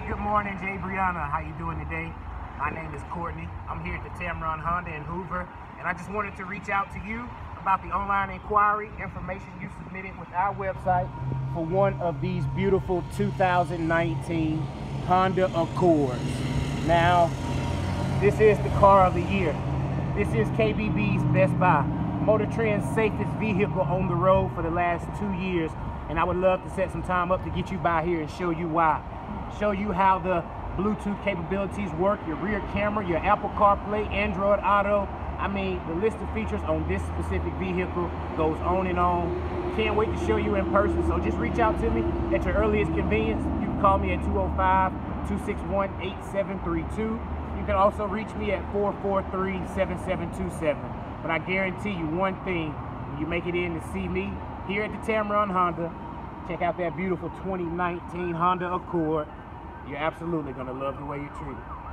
Good morning, Jabriana. How you doing today? My name is Courtney. I'm here at the Tameron Honda in Hoover, and I just wanted to reach out to you about the online inquiry information you submitted with our website for one of these beautiful 2019 Honda Accords. Now, this is the car of the year. This is KBB's Best Buy, Motor Trend's safest vehicle on the road for the last 2 years, and I would love to set some time up to get you by here and show you why. Show you how the Bluetooth capabilities work, your rear camera, your Apple CarPlay, Android Auto. I mean, the list of features on this specific vehicle goes on and on. Can't wait to show you in person, so just reach out to me at your earliest convenience. You can call me at 205-261-8732. You can also reach me at 443-7727. But I guarantee you one thing, when you make it in to see me here at the Tameron Honda, check out that beautiful 2019 Honda Accord. You're absolutely gonna love the way you're treated.